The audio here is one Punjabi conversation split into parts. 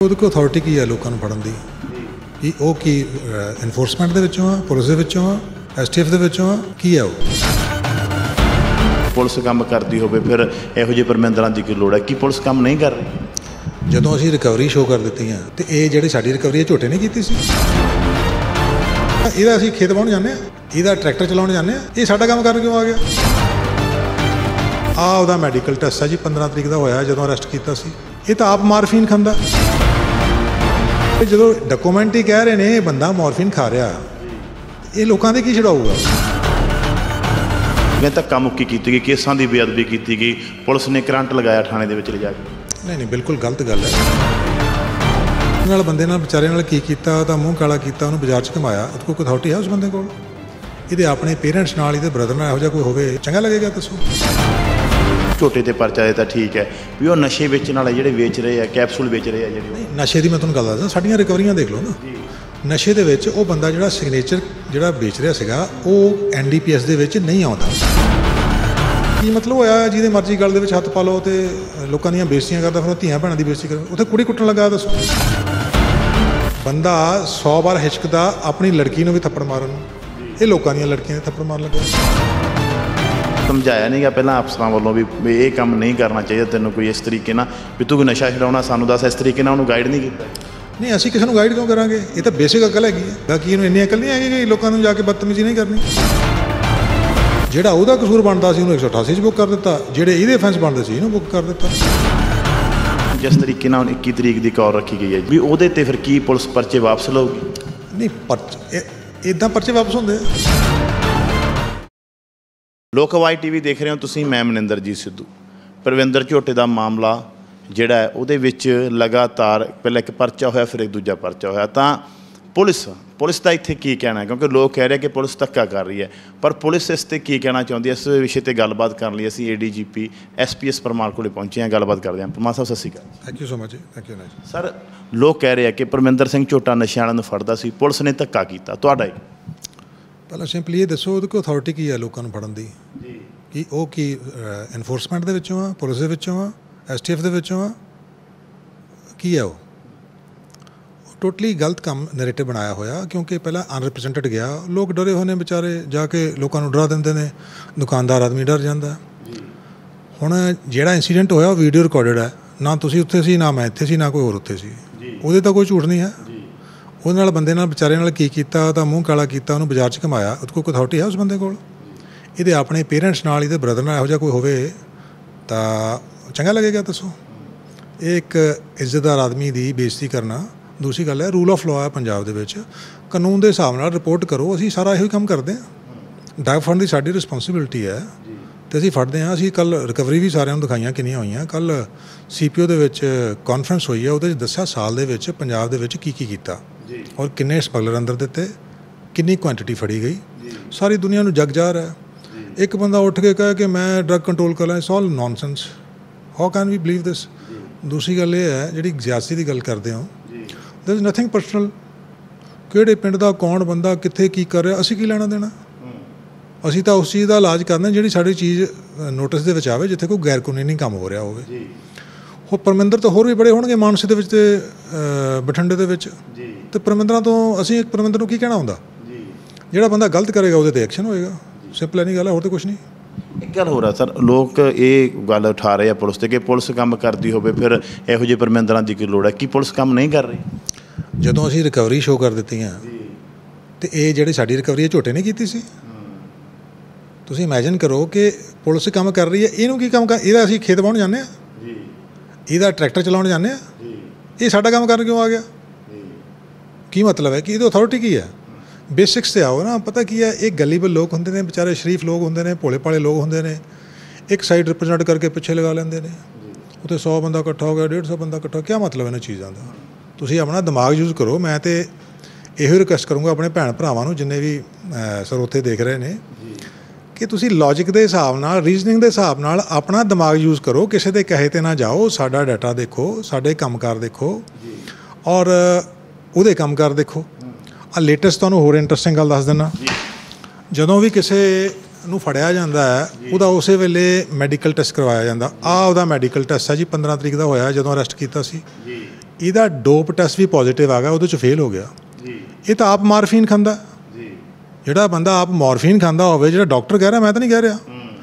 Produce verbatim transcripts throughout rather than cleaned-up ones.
ਉਹਦੇ ਕੋਲ ਅਥਾਰਟੀ ਕੀ ਹੈ ਲੋਕਾਂ ਨੂੰ ਫੜਨ ਦੀ? ਕਿ ਉਹ ਕੀ ਇਨਫੋਰਸਮੈਂਟ ਦੇ ਵਿੱਚੋਂ ਆ, ਪੁਲਿਸ ਦੇ ਵਿੱਚੋਂ ਆ, ਐਸ ਟੀ ਐਫ ਦੇ ਵਿੱਚੋਂ ਆ, ਕੀ ਹੈ ਉਹ? ਪੁਲਿਸ ਕੰਮ ਕਰਦੀ ਹੋਵੇ ਫਿਰ ਇਹੋ ਜਿਹੇ ਪਰਮਿੰਦਰਾਂ ਦੀ ਕੀ ਲੋੜ ਹੈ? ਕੀ ਪੁਲਿਸ ਕੰਮ ਨਹੀਂ ਕਰ ਰਹੀ? ਜਦੋਂ ਅਸੀਂ ਰਿਕਵਰੀ ਸ਼ੋਅ ਕਰ ਦਿੱਤੀਆਂ ਤੇ ਇਹ ਜਿਹੜੀ ਸਾਡੀ ਰਿਕਵਰੀ ਇਹ ਝੋਟੇ ਨੇ ਕੀਤੀ ਸੀ। ਇਹਦਾ ਅਸੀਂ ਖੇਤ ਵਾਹੁਣ ਜਾਂਦੇ ਹਾਂ, ਇਹਦਾ ਟਰੈਕਟਰ ਚਲਾਉਣ ਜਾਂਦੇ ਹਾਂ, ਇਹ ਸਾਡਾ ਕੰਮ ਕਰਨ ਕਿਉਂ ਆ ਗਿਆ? ਆਹ ਉਹਦਾ ਮੈਡੀਕਲ ਟੈਸਟ ਹੈ ਜੀ, ਪੰਦਰਾਂ ਤਰੀਕ ਦਾ ਹੋਇਆ ਜਦੋਂ ਅਰੈਸਟ ਕੀਤਾ ਸੀ। ਇਹ ਤਾਂ ਆਪ ਮਾਰਫੀਨ ਖਾਂਦਾ। ਜਦੋਂ ਡਾਕੂਮੈਂਟ ਹੀ ਕਹਿ ਰਹੇ ਨੇ ਇਹ ਬੰਦਾ ਮੋਰਫੀਨ ਖਾ ਰਿਹਾ, ਇਹ ਲੋਕਾਂ ਦੇ ਕੀ ਛਡਾਊਗਾ? ਮੈਂ ਧੱਕਾ ਮੁੱਕੀ ਕੀਤੀ ਗਈ, ਕੇਸਾਂ ਦੀ ਬੇਅਦਬੀ ਕੀਤੀ ਗਈ, ਪੁਲਿਸ ਨੇ ਕਰੰਟ ਲਗਾਇਆ ਥਾਣੇ ਦੇ ਵਿੱਚ ਲਿਜਾ ਕੇ। ਨਹੀਂ ਨਹੀਂ ਬਿਲਕੁਲ ਗਲਤ ਗੱਲ ਹੈ। ਨਾਲ ਬੰਦੇ ਨਾਲ ਵਿਚਾਰੇ ਨਾਲ ਕੀ ਕੀਤਾ, ਉਹਦਾ ਮੂੰਹ ਕਾਲਾ ਕੀਤਾ, ਉਹਨੂੰ ਬਾਜ਼ਾਰ 'ਚ ਘੁਮਾਇਆ, ਉਹਦੇ ਕੋਲ ਅਥਾਰਟੀ ਹੈ ਉਸ ਬੰਦੇ ਕੋਲ? ਇਹਦੇ ਆਪਣੇ ਪੇਰੈਂਟਸ ਨਾਲ, ਇਹਦੇ ਬ੍ਰਦਰ ਨਾਲ ਇਹੋ ਜਿਹਾ ਕੋਈ ਹੋਵੇ, ਚੰਗਾ ਲੱਗੇਗਾ? ਦੱਸੋ। ਝੋਟੇ ਤੇ ਪਰਚਾ ਦੇ ਤਾਂ ਠੀਕ ਹੈ ਵੀ ਉਹ ਨਸ਼ੇ ਵੇਚਣ ਵਾਲੇ ਜਿਹੜੇ ਵੇਚ ਰਹੇ ਆ, ਕੈਪਸੂਲ ਵੇਚ ਰਹੇ ਆ ਜਿਹੜੇ। ਨਸ਼ੇ ਦੀ ਮੈਂ ਤੁਹਾਨੂੰ ਗੱਲ ਦੱਸਦਾ, ਸਾਡੀਆਂ ਰਿਕਵਰੀਆਂ ਦੇਖ ਲਓ ਨਾ। ਨਸ਼ੇ ਦੇ ਵਿੱਚ ਉਹ ਬੰਦਾ ਜਿਹੜਾ ਸਿਗਨੇਚਰ ਜਿਹੜਾ ਵੇਚ ਰਿਹਾ ਸੀਗਾ ਉਹ ਐਨ ਡੀ ਪੀ ਐਸ ਦੇ ਵਿੱਚ ਨਹੀਂ ਆਉਂਦਾ। ਕੀ ਮਤਲਬ ਹੋਇਆ ਜਿਹਦੇ ਮਰਜ਼ੀ ਗੱਲ ਦੇ ਵਿੱਚ ਹੱਥ ਪਾ ਲਓ ਤੇ ਲੋਕਾਂ ਦੀਆਂ ਬੇਇੱਜ਼ਤੀਆਂ ਕਰਦਾ, ਫਿਰ ਧੀਆਂ ਭੈਣਾਂ ਦੀ ਬੇਇੱਜ਼ਤੀ ਕਰ, ਉੱਥੇ ਕੁੜੀ ਕੁੱਟਣ ਲੱਗਾ। ਦੱਸੋ। ਬੰਦਾ ਸੌ ਵਾਰ ਹਿਚਕਦਾ ਆਪਣੀ ਲੜਕੀ ਨੂੰ ਵੀ ਥੱਪੜ ਮਾਰਨ ਨੂੰ, ਇਹ ਲੋਕਾਂ ਦੀਆਂ ਲੜਕੀਆਂ ਦੇ ਥੱਪੜ ਮਾਰਨ ਲੱਗਾ। ਸਮਝਾਇਆ ਨਹੀਂ ਗਿਆ ਪਹਿਲਾਂ ਅਫਸਰਾਂ ਵੱਲੋਂ ਵੀ ਇਹ ਕੰਮ ਨਹੀਂ ਕਰਨਾ ਚਾਹੀਦਾ ਤੈਨੂੰ, ਕੋਈ ਇਸ ਤਰੀਕੇ ਨਾਲ ਵੀ ਤੂੰ ਕੋਈ ਨਸ਼ਾ ਛਡਾਉਣਾ ਸਾਨੂੰ ਦੱਸ, ਇਸ ਤਰੀਕੇ ਨਾਲ ਉਹਨੂੰ ਗਾਈਡ ਨਹੀਂ ਕੀਤਾ? ਨਹੀਂ, ਅਸੀਂ ਕਿਸੇ ਨੂੰ ਗਾਈਡ ਕਿਉਂ ਕਰਾਂਗੇ? ਇਹ ਤਾਂ ਬੇਸਿਕ ਅਕਲ ਹੈਗੀ ਹੈ। ਬਾਕੀ ਇਹਨੂੰ ਇੰਨੀ ਅਕਲ ਨਹੀਂ ਹੈਗੀ ਕਿ ਲੋਕਾਂ ਨੂੰ ਜਾ ਕੇ ਬਦਤਮੀਜ਼ੀ ਨਹੀਂ ਕਰਨੀ। ਜਿਹੜਾ ਉਹਦਾ ਕਸੂਰ ਬਣਦਾ ਸੀ ਉਹਨੂੰ ਇੱਕ ਸੌ ਅਠਾਸੀ 'ਚ ਬੁੱਕ ਕਰ ਦਿੱਤਾ, ਜਿਹੜੇ ਇਹਦੇ ਅਫੈਂਸ ਬਣਦੇ ਸੀ ਇਹਨੂੰ ਬੁੱਕ ਕਰ ਦਿੱਤਾ। ਜਿਸ ਤਰੀਕੇ ਨਾਲ ਇੱਕੀ ਤਰੀਕ ਦੀ ਕੌਲ ਰੱਖੀ ਗਈ ਹੈ ਵੀ ਉਹਦੇ 'ਤੇ ਫਿਰ ਕੀ ਪੁਲਿਸ ਪਰਚੇ ਵਾਪਸ ਲਊਗੀ? ਨਹੀਂ, ਪਰਚੇ ਇੱਦਾਂ ਪਰਚੇ ਵਾਪਸ ਹੁੰਦੇ ਆ। ਲੋਕ ਅਵਾਜ਼ ਟੀ ਵੀ ਦੇਖ ਰਹੇ ਹੋ ਤੁਸੀਂ, ਮੈਂ ਮਨਿੰਦਰਜੀਤ ਸਿੱਧੂ। ਪਰਵਿੰਦਰ ਝੋਟੇ ਦਾ ਮਾਮਲਾ ਜਿਹੜਾ ਹੈ ਉਹਦੇ ਵਿੱਚ ਲਗਾਤਾਰ ਪਹਿਲਾਂ ਇੱਕ ਪਰਚਾ ਹੋਇਆ, ਫਿਰ ਇੱਕ ਦੂਜਾ ਪਰਚਾ ਹੋਇਆ। ਤਾਂ ਪੁਲਿਸ ਪੁਲਿਸ ਦਾ ਇੱਥੇ ਕੀ ਕਹਿਣਾ ਹੈ? ਕਿਉਂਕਿ ਲੋਕ ਕਹਿ ਰਹੇ ਕਿ ਪੁਲਿਸ ਧੱਕਾ ਕਰ ਰਹੀ ਹੈ, ਪਰ ਪੁਲਿਸ ਇਸ 'ਤੇ ਕੀ ਕਹਿਣਾ ਚਾਹੁੰਦੀ ਹੈ? ਇਸ ਵਿਸ਼ੇ 'ਤੇ ਗੱਲਬਾਤ ਕਰਨ ਲਈ ਅਸੀਂ A D G P S P S Parmar ਕੋਲ ਪਹੁੰਚੇ ਹਾਂ, ਗੱਲਬਾਤ ਕਰਦੇ ਹਾਂ। ਪਰਮਾਰ ਸਾਹਿਬ ਸਤਿ ਸ਼੍ਰੀ ਅਕਾਲ। Thank you so much ji. Thank you ji. Sir, ਲੋਕ ਕਹਿ ਰਹੇ ਆ ਕਿ ਪਰਮਿੰਦਰ ਸਿੰਘ ਝੋਟਾ ਨਸ਼ਿਆਂ ਵਾਲਿਆਂ ਨੂੰ ਫੜਦਾ ਸੀ, ਪੁਲਿਸ ਨੇ ਧੱਕਾ ਕੀਤਾ, ਤੁਹਾਡਾ ਪਹਿਲਾਂ ਸਿੰਪਲੀ ਇਹ ਦੱਸੋ ਉਹਦੇ ਕੋਲ ਅਥਾਰਟੀ ਕੀ ਹੈ ਲੋਕਾਂ ਨੂੰ ਫੜਨ ਦੀ? ਜੀ। ਕਿ ਉਹ ਕੀ ਇਨਫੋਰਸਮੈਂਟ ਦੇ ਵਿੱਚੋਂ ਆ, ਪੁਲਿਸ ਦੇ ਵਿੱਚੋਂ ਆ, ਐਸ ਟੀ ਐਫ ਦੇ ਵਿੱਚੋਂ ਆ, ਕੀ ਹੈ ਉਹ? ਟੋਟਲੀ ਗਲਤ ਕੰਮ ਨੈਰੇਟਿਵ ਬਣਾਇਆ ਹੋਇਆ, ਕਿਉਂਕਿ ਪਹਿਲਾਂ ਅਨਰਿਪਰੈਜ਼ੈਂਟਡ ਗਿਆ, ਲੋਕ ਡਰੇ ਹੋਏ ਨੇ ਵਿਚਾਰੇ, ਜਾ ਕੇ ਲੋਕਾਂ ਨੂੰ ਡਰਾ ਦਿੰਦੇ ਨੇ, ਦੁਕਾਨਦਾਰ ਆਦਮੀ ਡਰ ਜਾਂਦਾ। ਹੁਣ ਜਿਹੜਾ ਇੰਸੀਡੈਂਟ ਹੋਇਆ ਉਹ ਵੀਡੀਓ ਰਿਕਾਰਡਡ ਹੈ, ਨਾ ਤੁਸੀਂ ਉੱਥੇ ਸੀ, ਨਾ ਮੈਂ ਇੱਥੇ ਸੀ, ਨਾ ਕੋਈ ਹੋਰ ਉੱਥੇ ਸੀ, ਉਹਦੇ ਤਾਂ ਕੋਈ ਝੂਠ ਨਹੀਂ ਹੈ। ਉਹਦੇ ਨਾਲ ਬੰਦੇ ਨਾਲ ਵਿਚਾਰੇ ਨਾਲ ਕੀ ਕੀਤਾ, ਉਹਦਾ ਮੂੰਹ ਕਾਲਾ ਕੀਤਾ, ਉਹਨੂੰ ਬਾਜ਼ਾਰ 'ਚ ਘੁਮਾਇਆ, ਉਹਦੇ ਕੋਲ ਅਥਾਰਟੀ ਹੈ ਉਸ ਬੰਦੇ ਕੋਲ? ਇਹਦੇ ਆਪਣੇ ਪੇਰੈਂਟਸ ਨਾਲ, ਇਹਦੇ ਬ੍ਰਦਰ ਨਾਲ ਇਹੋ ਜਿਹਾ ਕੋਈ ਹੋਵੇ ਤਾਂ ਚੰਗਾ ਲੱਗੇਗਾ? ਦੱਸੋ। ਇਹ ਇੱਕ ਇੱਜ਼ਤਦਾਰ ਆਦਮੀ ਦੀ ਬੇਇੱਜ਼ਤੀ ਕਰਨਾ। ਦੂਸਰੀ ਗੱਲ ਹੈ, ਰੂਲ ਆਫ ਲਾਅ ਹੈ ਪੰਜਾਬ ਦੇ ਵਿੱਚ, ਕਾਨੂੰਨ ਦੇ ਹਿਸਾਬ ਨਾਲ ਰਿਪੋਰਟ ਕਰੋ। ਅਸੀਂ ਸਾਰਾ ਇਹੋ ਹੀ ਕੰਮ ਕਰਦੇ ਹਾਂ। ਡਰੱਗ ਫੜਨ ਦੀ ਸਾਡੀ ਰਿਸਪੋਂਸੀਬਿਲਿਟੀ ਹੈ ਅਤੇ ਅਸੀਂ ਫੜਦੇ ਹਾਂ। ਅਸੀਂ ਕੱਲ੍ਹ ਰਿਕਵਰੀ ਵੀ ਸਾਰਿਆਂ ਨੂੰ ਦਿਖਾਈਆਂ ਕਿੰਨੀਆਂ ਹੋਈਆਂ। ਕੱਲ੍ਹ ਸੀ ਪੀ ਓ ਦੇ ਵਿੱਚ ਕਾਨਫਰੰਸ ਹੋਈ ਹੈ, ਉਹਦੇ 'ਚ ਦੱਸਿਆ ਸਾਲ ਦੇ ਵਿੱਚ ਪੰਜਾਬ ਦੇ ਵਿੱਚ ਕੀ ਕੀ ਕੀਤਾ ਔਰ ਕਿੰਨੇ ਸਮਗਲਰ ਅੰਦਰ ਦਿੱਤੇ, ਕਿੰਨੀ ਕੁਆਂਟਿਟੀ ਫੜੀ ਗਈ। ਸਾਰੀ ਦੁਨੀਆ ਨੂੰ ਜਗ ਜ਼ਾਹਰ ਹੈ। ਇੱਕ ਬੰਦਾ ਉੱਠ ਕੇ ਕਹੇ ਕਿ ਮੈਂ ਡਰੱਗ ਕੰਟਰੋਲ ਕਰ ਲਾਂ, it's all nonsense. How can we believe this? ਦੂਸਰੀ ਗੱਲ ਇਹ ਹੈ, ਜਿਹੜੀ ਜ਼ਿਆਦਤੀ ਦੀ ਗੱਲ ਕਰਦੇ ਹੋ, ਦੇयर इज़ ਨਥਿੰਗ ਪਰਸਨਲ। ਕਿਹੜੇ ਪਿੰਡ ਦਾ ਕੌਣ ਬੰਦਾ ਕਿੱਥੇ ਕੀ ਕਰ ਰਿਹਾ, ਅਸੀਂ ਕੀ ਲੈਣਾ ਦੇਣਾ? ਅਸੀਂ ਤਾਂ ਉਸ ਚੀਜ਼ ਦਾ ਇਲਾਜ ਕਰਦੇ ਜਿਹੜੀ ਸਾਡੀ ਚੀਜ਼ ਨੋਟਿਸ ਦੇ ਵਿੱਚ ਆਵੇ, ਜਿੱਥੇ ਕੋਈ ਗੈਰ ਕਾਨੂੰਨੀ ਕੰਮ ਹੋ ਰਿਹਾ ਹੋਵੇ। ਉਹ ਪਰਮਿੰਦਰ ਤਾਂ ਹੋਰ ਵੀ ਬੜੇ ਹੋਣਗੇ, ਮਾਨਸੇ ਦੇ ਵਿੱਚ ਅਤੇ ਬਠਿੰਡੇ ਦੇ ਵਿੱਚ, ਅਤੇ ਪਰਮਿੰਦਰਾਂ ਤੋਂ ਅਸੀਂ ਇੱਕ ਪਰਮਿੰਦਰ ਨੂੰ ਕੀ ਕਹਿਣਾ ਹੁੰਦਾ? ਜਿਹੜਾ ਬੰਦਾ ਗਲਤ ਕਰੇਗਾ ਉਹਦੇ 'ਤੇ ਐਕਸ਼ਨ ਹੋਏਗਾ। ਸਿੰਪਲ ਐਨੀ ਗੱਲ ਹੈ, ਹੋਰ ਤਾਂ ਕੁਛ ਨਹੀਂ। ਇੱਕ ਗੱਲ ਹੋਰ ਆ ਸਰ, ਲੋਕ ਇਹ ਗੱਲ ਉਠਾ ਰਹੇ ਆ ਪੁਲਿਸ 'ਤੇ ਕਿ ਪੁਲਿਸ ਕੰਮ ਕਰਦੀ ਹੋਵੇ ਫਿਰ ਇਹੋ ਜਿਹੇ ਪਰਮਿੰਦਰਾਂ ਦੀ ਕੀ ਲੋੜ ਹੈ? ਕੀ ਪੁਲਿਸ ਕੰਮ ਨਹੀਂ ਕਰ ਰਹੀ? ਜਦੋਂ ਅਸੀਂ ਰਿਕਵਰੀ ਸ਼ੋਅ ਕਰ ਦਿੱਤੀਆਂ ਅਤੇ ਇਹ ਜਿਹੜੀ ਸਾਡੀ ਰਿਕਵਰੀ ਇਹ ਝੋਟੇ ਨੇ ਕੀਤੀ ਸੀ। ਤੁਸੀਂ ਇਮੈਜਿਨ ਕਰੋ ਕਿ ਪੁਲਿਸ ਕੰਮ ਕਰ ਰਹੀ ਹੈ, ਇਹਨੂੰ ਕੀ ਕੰਮ ਕਰ? ਇਹਦਾ ਅਸੀਂ ਖੇਤ ਵਾਹੁਣ ਜਾਂਦੇ ਹਾਂ, ਇਹਦਾ ਟਰੈਕਟਰ ਚਲਾਉਣ ਜਾਂਦੇ ਹਾਂ, ਇਹ ਸਾਡਾ ਕੰਮ ਕਰਨ ਕਿਉਂ ਆ ਗਿਆ? ਕੀ ਮਤਲਬ ਹੈ? ਕਿ ਇਹਦੀ ਅਥਾਰਟੀ ਕੀ ਹੈ? ਬੇਸਿਕਸ 'ਤੇ ਆਓ ਨਾ। ਪਤਾ ਕੀ ਹੈ, ਇਹ ਗਲੀਬਲ ਲੋਕ ਹੁੰਦੇ ਨੇ, ਵਿਚਾਰੇ ਸ਼ਰੀਫ ਲੋਕ ਹੁੰਦੇ ਨੇ, ਭੋਲੇ ਭਾਲੇ ਲੋਕ ਹੁੰਦੇ ਨੇ, ਇੱਕ ਸਾਈਡ ਰਿਪਰੈਜ਼ੈਂਟ ਕਰਕੇ ਪਿੱਛੇ ਲਗਾ ਲੈਂਦੇ ਨੇ। ਉੱਥੇ ਸੌ ਬੰਦਾ ਇਕੱਠਾ ਹੋ ਗਿਆ, ਡੇਢ ਸੌ ਬੰਦਾ ਇਕੱਠਾ, ਕਿਆ ਮਤਲਬ ਇਹਨਾਂ ਚੀਜ਼ਾਂ ਦਾ? ਤੁਸੀਂ ਆਪਣਾ ਦਿਮਾਗ ਯੂਜ਼ ਕਰੋ। ਮੈਂ ਤਾਂ ਇਹੋ ਰਿਕੁਐਸਟ ਕਰੂੰਗਾ ਆਪਣੇ ਭੈਣ ਭਰਾਵਾਂ ਨੂੰ, ਜਿੰਨੇ ਵੀ ਸਰੋਤੇ ਦੇਖ ਰਹੇ ਨੇ, ਕਿ ਤੁਸੀਂ ਲੌਜਿਕ ਦੇ ਹਿਸਾਬ ਨਾਲ, ਰੀਜ਼ਨਿੰਗ ਦੇ ਹਿਸਾਬ ਨਾਲ ਆਪਣਾ ਦਿਮਾਗ ਯੂਜ਼ ਕਰੋ। ਕਿਸੇ ਦੇ ਕਹੇ 'ਤੇ ਨਾ ਜਾਓ। ਸਾਡਾ ਡਾਟਾ ਦੇਖੋ, ਸਾਡੇ ਕੰਮਕਾਰ ਦੇਖੋ ਔਰ ਉਹਦੇ ਕੰਮਕਾਰ ਦੇਖੋ। ਆ ਲੇਟੈਸਟ ਤੁਹਾਨੂੰ ਹੋਰ ਇੰਟਰਸਟਿੰਗ ਗੱਲ ਦੱਸ ਦਿੰਦਾ। ਜਦੋਂ ਵੀ ਕਿਸੇ ਨੂੰ ਫੜਿਆ ਜਾਂਦਾ ਹੈ, ਉਹਦਾ ਉਸੇ ਵੇਲੇ ਮੈਡੀਕਲ ਟੈਸਟ ਕਰਵਾਇਆ ਜਾਂਦਾ। ਆਹ ਉਹਦਾ ਮੈਡੀਕਲ ਟੈਸਟ ਹੈ ਜੀ, ਪੰਦਰਾਂ ਤਰੀਕ ਦਾ ਹੋਇਆ ਜਦੋਂ ਅਰੈਸਟ ਕੀਤਾ ਸੀ। ਇਹਦਾ ਡੋਪ ਟੈਸਟ ਵੀ ਪੋਜ਼ੀਟਿਵ ਆ ਗਿਆ, ਉਹਦੇ 'ਚ ਫੇਲ ਹੋ ਗਿਆ ਜੀ। ਇਹ ਤਾਂ ਆਪ ਮਾਰਫੀਨ ਖਾਂਦਾ ਜੀ। ਜਿਹੜਾ ਬੰਦਾ ਆਪ ਮੋਰਫੀਨ ਖਾਂਦਾ ਹੋਵੇ, ਜਿਹੜਾ ਡਾਕਟਰ ਕਹਿ ਰਿਹਾ, ਮੈਂ ਤਾਂ ਨਹੀਂ ਕਹਿ ਰਿਹਾ,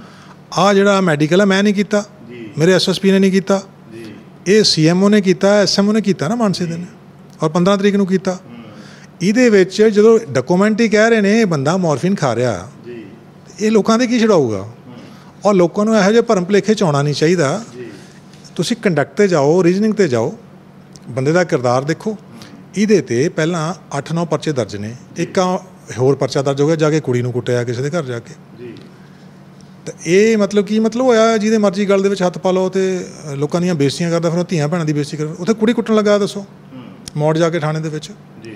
ਆਹ ਜਿਹੜਾ ਮੈਡੀਕਲ ਹੈ ਮੈਂ ਨਹੀਂ ਕੀਤਾ, ਮੇਰੇ ਐਸ ਐਸ ਪੀ ਨੇ ਨਹੀਂ ਕੀਤਾ, ਇਹ ਸੀ ਐਮ ਓ ਨੇ ਕੀਤਾ, ਐਸ ਐਮ ਓ ਨੇ ਕੀਤਾ ਨਾ ਮਾਨਸੇ ਦੇ ਨੇ, ਔਰ ਪੰਦਰਾਂ ਤਰੀਕ ਨੂੰ ਕੀਤਾ। ਇਹਦੇ ਵਿੱਚ ਜਦੋਂ ਡਾਕੂਮੈਂਟ ਹੀ ਕਹਿ ਰਹੇ ਨੇ ਇਹ ਬੰਦਾ ਮੋਰਫੀਨ ਖਾ ਰਿਹਾ, ਇਹ ਲੋਕਾਂ ਦੇ ਕੀ ਛਡਾਊਗਾ? ਔਰ ਲੋਕਾਂ ਨੂੰ ਇਹੋ ਜਿਹੇ ਭਰਮ ਭੁਲੇਖੇ 'ਚ ਆਉਣਾ ਨਹੀਂ ਚਾਹੀਦਾ। ਤੁਸੀਂ ਕੰਡਕਟ 'ਤੇ ਜਾਓ, ਰੀਜ਼ਨਿੰਗ 'ਤੇ ਜਾਓ, ਬੰਦੇ ਦਾ ਕਿਰਦਾਰ ਦੇਖੋ। ਇਹਦੇ 'ਤੇ ਪਹਿਲਾਂ ਅੱਠ ਨੌ ਪਰਚੇ ਦਰਜ ਨੇ, ਇੱਕ ਹੋਰ ਪਰਚਾ ਦਰਜ ਹੋ ਗਿਆ ਜਾ ਕੇ ਕੁੜੀ ਨੂੰ ਕੁੱਟਿਆ ਕਿਸੇ ਦੇ ਘਰ ਜਾ ਕੇ। ਤਾਂ ਇਹ ਮਤਲਬ ਕੀ ਮਤਲਬ ਹੋਇਆ? ਜਿਹਦੇ ਮਰਜ਼ੀ ਗੱਲ ਦੇ ਵਿੱਚ ਹੱਥ ਪਾ ਲਓ ਅਤੇ ਲੋਕਾਂ ਦੀਆਂ ਬੇਇੱਜ਼ਤੀਆਂ ਕਰਦਾ, ਫਿਰ ਉਹ ਧੀਆਂ ਭੈਣਾਂ ਦੀ ਬੇਇੱਜ਼ਤੀ ਕਰ। ਉੱਥੇ ਕੁੜੀ ਕੁੱਟਣ ਲੱਗਾ, ਦੱਸੋ, ਮੋੜ ਜਾ ਕੇ ਥਾਣੇ ਦੇ ਵਿੱਚ।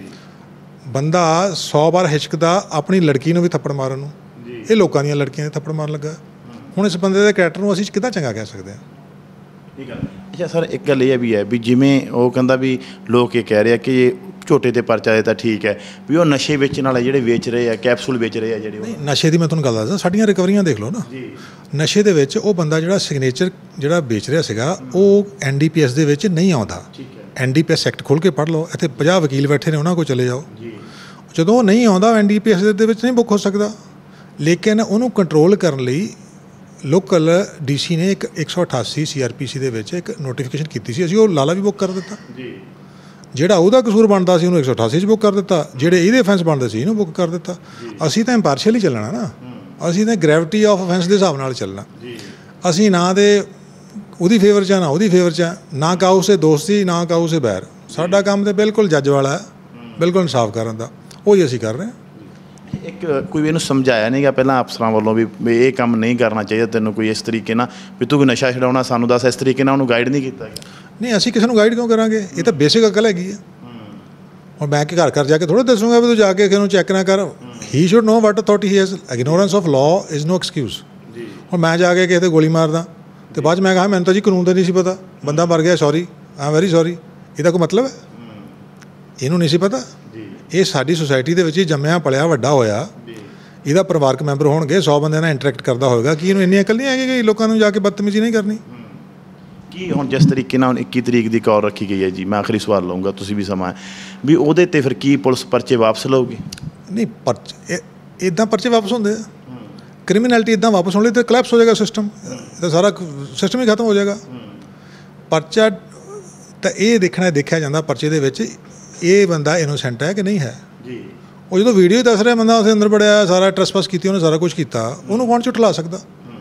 ਬੰਦਾ ਸੌ ਵਾਰ ਹਿਚਕਦਾ ਆਪਣੀ ਲੜਕੀ ਨੂੰ ਵੀ ਥੱਪੜ ਮਾਰਨ ਨੂੰ, ਇਹ ਲੋਕਾਂ ਦੀਆਂ ਲੜਕੀਆਂ ਦੇ ਥੱਪੜ ਮਾਰਨ ਲੱਗਾ। ਹੁਣ ਇਸ ਬੰਦੇ ਦੇ ਕਰੈਕਟਰ ਨੂੰ ਅਸੀਂ ਕਿੱਦਾਂ ਚੰਗਾ ਕਹਿ ਸਕਦੇ ਹਾਂ? ਠੀਕ ਹੈ। ਅੱਛਾ ਸਰ, ਇੱਕ ਗੱਲ ਇਹ ਵੀ ਹੈ ਵੀ ਜਿਵੇਂ ਉਹ ਕਹਿੰਦਾ ਵੀ ਲੋਕ ਇਹ ਕਹਿ ਰਹੇ ਆ ਕਿ ਝੋਟੇ 'ਤੇ ਪਰਚਾ ਹੈ ਤਾਂ ਠੀਕ ਹੈ, ਵੀ ਉਹ ਨਸ਼ੇ ਵੇਚਣ ਵਾਲੇ ਜਿਹੜੇ ਵੇਚ ਰਹੇ ਆ, ਕੈਪਸੂਲ ਵੇਚ ਰਹੇ ਆ ਜਿਹੜੇ। ਨਹੀਂ, ਨਸ਼ੇ ਦੀ ਮੈਂ ਤੁਹਾਨੂੰ ਗੱਲ ਦੱਸਦਾ, ਸਾਡੀਆਂ ਰਿਕਵਰੀਆਂ ਦੇਖ ਲਓ ਨਾ ਜੀ। ਨਸ਼ੇ ਦੇ ਵਿੱਚ ਉਹ ਬੰਦਾ ਜਿਹੜਾ ਸਿਗਨੇਚਰ ਜਿਹੜਾ ਵੇਚ ਰਿਹਾ ਸੀਗਾ, ਉਹ ਐਨ ਡੀ ਪੀ ਐਸ ਦੇ ਵਿੱਚ ਨਹੀਂ ਆਉਂਦਾ। N D P S act ਖੋਲ੍ਹ ਕੇ ਪੜ੍ਹ ਲਓ, ਇੱਥੇ ਪੰਜਾਹ ਵਕੀਲ ਬੈਠੇ ਨੇ, ਉਹਨਾਂ ਕੋਲ ਚਲੇ ਜਾਓ। ਜਦੋਂ ਉਹ ਨਹੀਂ ਆਉਂਦਾ, ਐਨ ਡੀ ਪੀ ਐਸ ਦੇ ਵਿੱਚ ਨਹੀਂ ਬੁੱਕ ਹੋ ਸਕਦਾ। ਲੇਕਿਨ ਉਹਨੂੰ ਕੰਟਰੋਲ ਕਰਨ ਲਈ ਲੋਕਲ ਡੀ ਸੀ ਨੇ ਇੱਕ ਇੱਕ ਸੌ ਅਠਾਸੀ ਸੀ ਆਰ ਪੀ ਸੀ ਦੇ ਵਿੱਚ ਇੱਕ ਨੋਟੀਫਿਕੇਸ਼ਨ ਕੀਤੀ ਸੀ, ਅਸੀਂ ਉਹ ਲਾਲਾ ਵੀ ਬੁੱਕ ਕਰ ਦਿੱਤਾ। ਜਿਹੜਾ ਉਹਦਾ ਕਸੂਰ ਬਣਦਾ ਸੀ ਉਹਨੂੰ ਇੱਕ ਸੌ ਅਠਾਸੀ 'ਚ ਬੁੱਕ ਕਰ ਦਿੱਤਾ, ਜਿਹੜੇ ਇਹਦੇ ਅਫੈਂਸ ਬਣਦੇ ਸੀ ਇਹਨੂੰ ਬੁੱਕ ਕਰ ਦਿੱਤਾ। ਅਸੀਂ ਤਾਂ ਇੰਪਾਰਸ਼ੀਅਲੀ ਚੱਲਣਾ ਨਾ, ਅਸੀਂ ਤਾਂ ਗ੍ਰੈਵਿਟੀ ਆਫ ਅਫੈਂਸ ਦੇ ਹਿਸਾਬ ਨਾਲ ਚੱਲਣਾ। ਅਸੀਂ ਨਾ ਦੇ ਉਹਦੀ ਫੇਵਰ 'ਚ ਆ, ਨਾ ਉਹਦੀ ਫੇਵਰ 'ਚ ਆ, ਨਾ ਕਾਊ ਸੇ ਦੋਸਤੀ, ਨਾ ਕਾਊ ਸੇ ਬੈਰ। ਸਾਡਾ ਕੰਮ ਤਾਂ ਬਿਲਕੁਲ ਜੱਜ ਵਾਲਾ ਹੈ, ਬਿਲਕੁਲ ਇਨਸਾਫ ਕਰਨ ਦਾ, ਉਹ ਹੀ ਅਸੀਂ ਕਰ ਰਹੇ ਹਾਂ। ਇੱਕ ਕੋਈ ਇਹਨੂੰ ਸਮਝਾਇਆ ਨਹੀਂ ਗਾ ਪਹਿਲਾਂ ਅਫਸਰਾਂ ਵੱਲੋਂ ਵੀ ਇਹ ਕੰਮ ਨਹੀਂ ਕਰਨਾ ਚਾਹੀਦਾ ਤੈਨੂੰ, ਕੋਈ ਇਸ ਤਰੀਕੇ ਨਾਲ ਵੀ ਤੂੰ ਕੋਈ ਨਸ਼ਾ ਛਡਾਉਣਾ ਸਾਨੂੰ ਦੱਸ, ਇਸ ਤਰੀਕੇ ਨਾਲ ਉਹਨੂੰ ਗਾਈਡ ਨਹੀਂ ਕੀਤਾ ਗਿਆ? ਨਹੀਂ, ਅਸੀਂ ਕਿਸੇ ਨੂੰ ਗਾਈਡ ਕਿਉਂ ਕਰਾਂਗੇ? ਇਹ ਤਾਂ ਬੇਸਿਕ ਅਕਲ ਹੈਗੀ ਹੈ। ਹੁਣ ਮੈਂ ਕਿ ਘਰ ਘਰ ਜਾ ਕੇ ਥੋੜ੍ਹਾ ਦੱਸੂਗਾ ਵੀ ਤੂੰ ਜਾ ਕੇ ਕਿਸੇ ਨੂੰ ਚੈੱਕ ਨਾ ਕਰ। He should know what authority he has. Ignorance of law is no excuse. ਹੁਣ ਮੈਂ ਜਾ ਕੇ ਕਿਸੇ 'ਤੇ ਗੋਲੀ ਮਾਰਦਾ ਅਤੇ ਬਾਅਦ 'ਚ ਮੈਂ ਕਹਾਂ ਮੈਨੂੰ ਤਾਂ ਜੀ ਕਾਨੂੰਨ ਦਾ ਨਹੀਂ ਸੀ ਪਤਾ, ਬੰਦਾ ਮਰ ਗਿਆ, sorry, I am very sorry, ਇਹਦਾ ਕੋਈ ਮਤਲਬ ਹੈ? ਇਹਨੂੰ ਨਹੀਂ ਸੀ ਪਤਾ। ਇਹ ਸਾਡੀ ਸੁਸਾਇਟੀ ਦੇ ਵਿੱਚ ਹੀ ਜੰਮਿਆ ਪਲਿਆ ਵੱਡਾ ਹੋਇਆ, ਇਹਦਾ ਪਰਿਵਾਰਕ ਮੈਂਬਰ ਹੋਣਗੇ, ਸੌ ਬੰਦਿਆਂ ਨਾਲ ਇੰਟਰੈਕਟ ਕਰਦਾ ਹੋਵੇਗਾ, ਕਿ ਇਹਨੂੰ ਇੰਨੀ ਅਕਲ ਨਹੀਂ ਹੈਗੀ ਕਿ ਲੋਕਾਂ ਨੂੰ ਜਾ ਕੇ ਬਦਤਮੀਜ਼ੀ ਨਹੀਂ ਕਰਨੀ? ਕੀ ਹੁਣ ਜਿਸ ਤਰੀਕੇ ਨਾਲ ਹੁਣ ਇੱਕੀ ਤਰੀਕ ਦੀ ਕਾਲ ਰੱਖੀ ਗਈ ਹੈ ਜੀ, ਮੈਂ ਆਖਰੀ ਸਵਾਲ ਲਊਂਗਾ, ਤੁਸੀਂ ਵੀ ਸਮਾਂ ਵੀ ਉਹਦੇ 'ਤੇ ਫਿਰ ਕੀ ਪੁਲਿਸ ਪਰਚੇ ਵਾਪਸ ਲਊਗੀ? ਨਹੀਂ, ਪਰਚੇ ਇੱਦਾਂ ਪਰਚੇ ਵਾਪਸ ਹੁੰਦੇ ਆ, ਕ੍ਰਿਮੀਨੈਲਿਟੀ ਇੱਦਾਂ ਵਾਪਸ ਹੋਣ ਲਈ ਤਾਂ ਕਲੈਪਸ ਹੋ ਜਾਏਗਾ ਸਿਸਟਮ, ਤਾਂ ਸਾਰਾ ਸਿਸਟਮ ਹੀ ਖਤਮ ਹੋ ਜਾਏਗਾ। ਪਰਚਾ ਤਾਂ ਇਹ ਦੇਖਣਾ ਦੇਖਿਆ ਜਾਂਦਾ ਪਰਚੇ ਦੇ ਵਿੱਚ ਇਹ ਬੰਦਾ ਇਨੋਸੈਂਟ ਹੈ ਕਿ ਨਹੀਂ ਹੈ ਜੀ। ਉਹ ਜਦੋਂ ਵੀਡੀਓ ਦੱਸ ਰਿਹਾ ਬੰਦਾ ਉਹਦੇ ਅੰਦਰ ਬੜਿਆ, ਸਾਰਾ ਟਰੈਸਪਾਸ ਕੀਤੀ, ਉਹਨੇ ਸਾਰਾ ਕੁਛ ਕੀਤਾ, ਉਹਨੂੰ ਕੌਣ ਝੁਠਲਾ ਸਕਦਾ?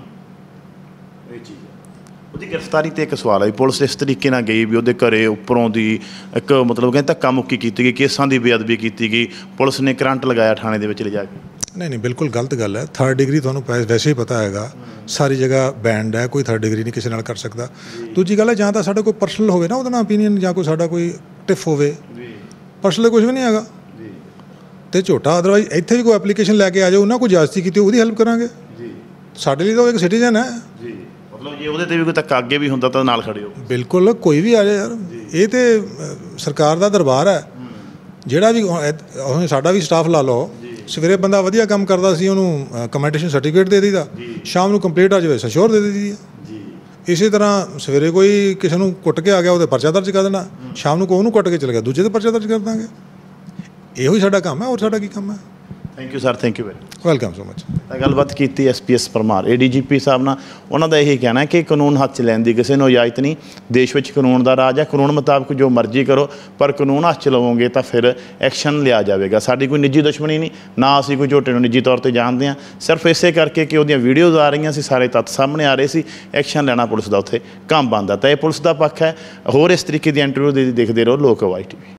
ਇਹ ਚੀਜ਼ ਉਹਦੀ ਗ੍ਰਿਫਤਾਰੀ 'ਤੇ ਇੱਕ ਸਵਾਲ ਹੈ, ਪੁਲਿਸ ਇਸ ਤਰੀਕੇ ਨਾਲ ਗਈ ਵੀ ਉਹਦੇ ਘਰੇ ਉੱਪਰੋਂ ਦੀ ਇੱਕ ਮਤਲਬ ਕਹਿੰਦੇ ਧੱਕਾ ਮੁੱਕੀ ਕੀਤੀ ਗਈ, ਕੇਸਾਂ ਦੀ ਬੇਅਦਬੀ ਕੀਤੀ ਗਈ, ਪੁਲਿਸ ਨੇ ਕਰੰਟ ਲਗਾਇਆ ਥਾਣੇ ਦੇ ਵਿੱਚ ਲਿਜਾ ਕੇ। ਨਹੀਂ ਨਹੀਂ, ਬਿਲਕੁਲ ਗਲਤ ਗੱਲ ਹੈ। ਥਰਡ ਡਿਗਰੀ ਤੁਹਾਨੂੰ ਵੈਸੇ ਹੀ ਪਤਾ ਹੈਗਾ, ਸਾਰੀ ਜਗ੍ਹਾ ਬੈਂਡ ਹੈ, ਕੋਈ ਥਰਡ ਡਿਗਰੀ ਨਹੀਂ ਕਿਸੇ ਨਾਲ ਕਰ ਸਕਦਾ। ਦੂਜੀ ਗੱਲ ਹੈ, ਜਾਂ ਤਾਂ ਸਾਡਾ ਕੋਈ ਪਰਸਨਲ ਹੋਵੇ ਨਾ ਉਹਦਾ ਨਾਲ ਓਪੀਨੀਅਨ, ਜਾਂ ਕੋਈ ਸਾਡਾ ਕੋਈ ਟਿਫ ਹੋਵੇ, ਪਰਸਨਲ ਕੁਝ ਵੀ ਨਹੀਂ ਹੈਗਾ ਅਤੇ ਝੋਟਾ। ਅਦਰਵਾਈਜ਼ ਇੱਥੇ ਵੀ ਕੋਈ ਐਪਲੀਕੇਸ਼ਨ ਲੈ ਕੇ ਆ ਜਾਓ, ਉਹਨਾਂ ਕੋਈ ਜ਼ਿਆਦਤੀ ਕੀਤੀ ਉਹਦੀ ਹੈਲਪ ਕਰਾਂਗੇ। ਸਾਡੇ ਲਈ ਤਾਂ ਉਹ ਇੱਕ ਸਿਟੀਜ਼ਨ ਹੈ ਜੀ। ਮਤਲਬ ਜੇ ਉਹਦੇ 'ਤੇ ਵੀ ਕੋਈ ਧੱਕਾ ਅੱਗੇ ਵੀ ਹੁੰਦਾ ਤਾਂ ਨਾਲ ਖੜੇ ਹੋ? ਬਿਲਕੁਲ, ਕੋਈ ਵੀ ਆ ਜਾਏ ਯਾਰ, ਇਹ ਤਾਂ ਸਰਕਾਰ ਦਾ ਦਰਬਾਰ ਹੈ। ਜਿਹੜਾ ਵੀ ਸਾਡਾ ਵੀ ਸਟਾਫ ਲਾ ਲਓ, ਸਵੇਰੇ ਬੰਦਾ ਵਧੀਆ ਕੰਮ ਕਰਦਾ ਸੀ, ਉਹਨੂੰ ਕਮੈਂਟੇਸ਼ਨ ਸਰਟੀਫਿਕੇਟ ਦੇ ਦਈਦਾ, ਸ਼ਾਮ ਨੂੰ ਕੰਪਲੀਟ ਆ ਜਾਵੇ ਸਸ਼ੋਰ ਦੇ ਦਈਦੀ ਹੈ। ਇਸੇ ਤਰ੍ਹਾਂ ਸਵੇਰੇ ਕੋਈ ਕਿਸੇ ਨੂੰ ਕੁੱਟ ਕੇ ਆ ਗਿਆ, ਉਹਦੇ ਪਰਚਾ ਦਰਜ ਕਰ ਦੇਣਾ, ਸ਼ਾਮ ਨੂੰ ਕੋਈ ਉਹਨੂੰ ਕੁੱਟ ਕੇ ਚਲੇ ਗਿਆ, ਦੂਜੇ ਦੇ ਪਰਚਾ ਦਰਜ ਕਰ ਦਾਂਗੇ। ਇਹੋ ਹੀ ਸਾਡਾ ਕੰਮ ਹੈ, ਹੋਰ ਸਾਡਾ ਕੀ ਕੰਮ ਹੈ? Thank you sir, thank you very welcome so much. ਤਾਂ ਗੱਲਬਾਤ ਕੀਤੀ S P S Parmar, A D G P ਸਾਹਿਬ ਨਾਲ। ਉਹਨਾਂ ਦਾ ਇਹੀ ਕਹਿਣਾ ਕਿ ਕਾਨੂੰਨ ਹੱਥ 'ਚ ਲੈਣ ਦੀ ਕਿਸੇ ਨੂੰ ਇਜਾਜ਼ਤ ਨਹੀਂ। ਦੇਸ਼ ਵਿੱਚ ਕਾਨੂੰਨ ਦਾ ਰਾਜ ਹੈ, ਕਾਨੂੰਨ ਮੁਤਾਬਕ ਜੋ ਮਰਜ਼ੀ ਕਰੋ, ਪਰ ਕਾਨੂੰਨ ਹੱਥ 'ਚ ਲਵੋਗੇ ਤਾਂ ਫਿਰ ਐਕਸ਼ਨ ਲਿਆ ਜਾਵੇਗਾ। ਸਾਡੀ ਕੋਈ ਨਿੱਜੀ ਦੁਸ਼ਮਣੀ ਨਹੀਂ, ਨਾ ਅਸੀਂ ਕੋਈ ਝੋਟੇ ਨੂੰ ਨਿੱਜੀ ਤੌਰ 'ਤੇ ਜਾਣਦੇ ਹਾਂ, ਸਿਰਫ ਇਸੇ ਕਰਕੇ ਕਿ ਉਹਦੀਆਂ ਵੀਡੀਓਜ਼ ਆ ਰਹੀਆਂ ਸੀ, ਸਾਰੇ ਤੱਥ ਸਾਹਮਣੇ ਆ ਰਹੇ ਸੀ, ਐਕਸ਼ਨ ਲੈਣਾ ਪੁਲਿਸ ਦਾ ਉੱਥੇ ਕੰਮ ਬਣਦਾ। ਤਾਂ ਇਹ ਪੁਲਿਸ ਦਾ ਪੱਖ ਹੈ। ਹੋਰ ਇਸ ਤਰੀਕੇ ਦੀ ਇੰਟਰਵਿਊ ਦੇ ਦੇਖਦੇ ਰਹੋ ਲੋਕ ਆਵਾਜ਼ ਟੀ ਵੀ।